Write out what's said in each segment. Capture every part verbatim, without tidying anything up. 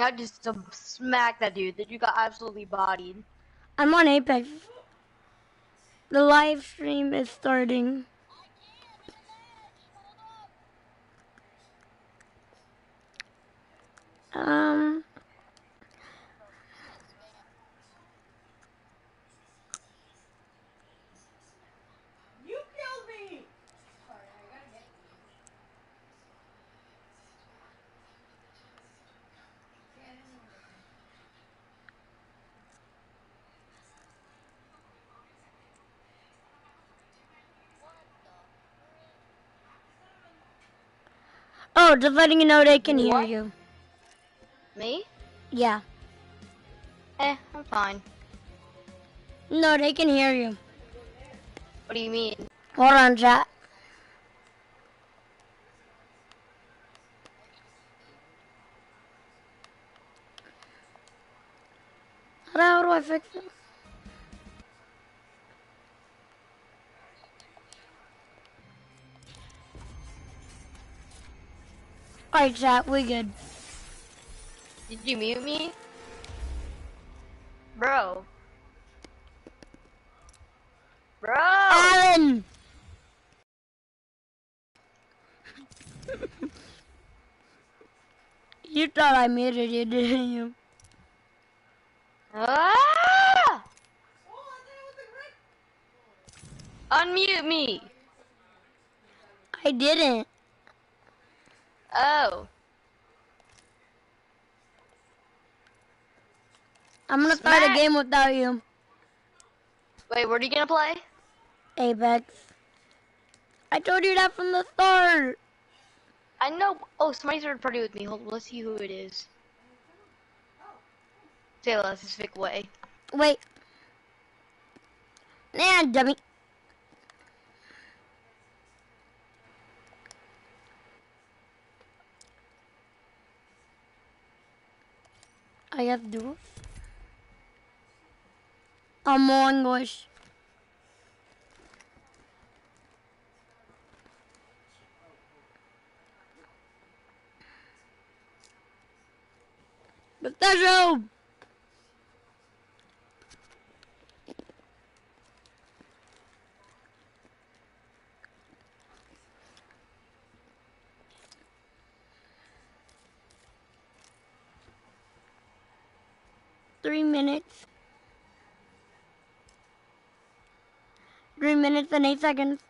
I just um, smacked that dude. That you got absolutely bodied. I'm on Apex. The live stream is starting. Um. You killed me. Oh, just letting you know they can What? hear you. Me? Yeah. Eh, I'm fine. No, they can hear you. What do you mean? Hold on, chat. How the hell do I fix this? Alright, chat, we good. Did you mute me? Bro. Bro! Alan! You thought I muted you, didn't you? Ah! Unmute me! I didn't. Oh. I'm gonna Smack. start a game without you. Wait, what are you gonna play? Apex. I told you that from the start. I know. Oh, somebody's third party with me. Hold on, let's see who it is. Say less, it's Vic Way. Wait. Nah, dummy. I have duels. Among Us. Pistachio! Three minutes. Three minutes and eight seconds.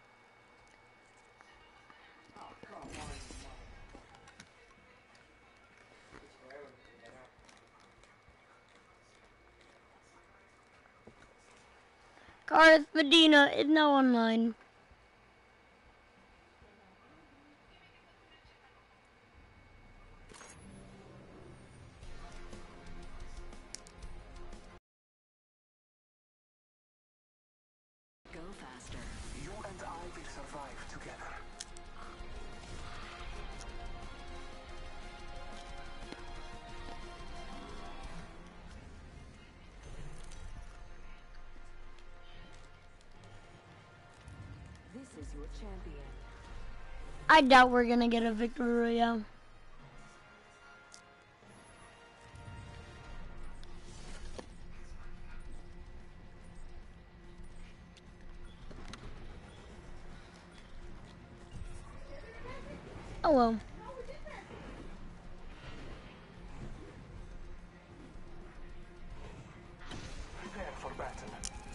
Carlos Medina is now online. Go faster. You and I will survive together. This is your champion. I doubt we're gonna get a victory royale. Oh well. Prepare for battle.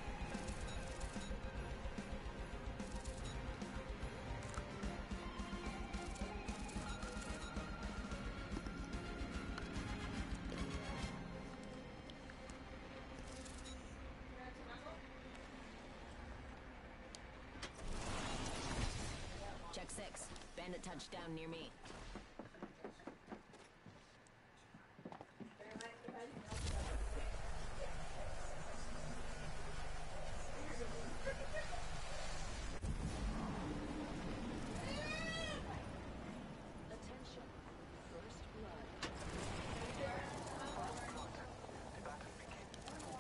Check six. Bandit touchdown near me. Attention. First blood. The battle begins.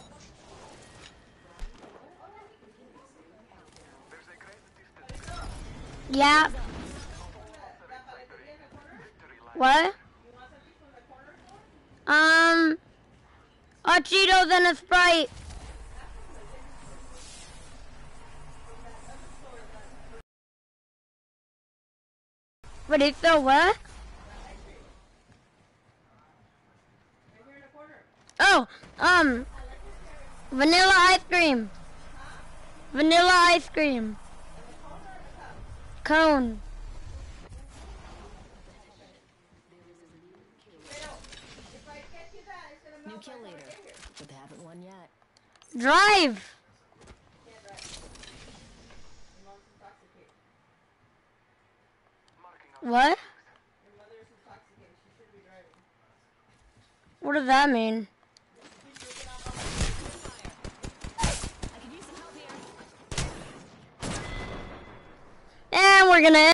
There's a great distance. Yeah. What? Um, a Cheetos and a Sprite. But it's so what? Oh, um, vanilla ice cream. Vanilla ice cream. Cone. New kill leader, but they haven't won yet. Drive. What? What does that mean? And we're gonna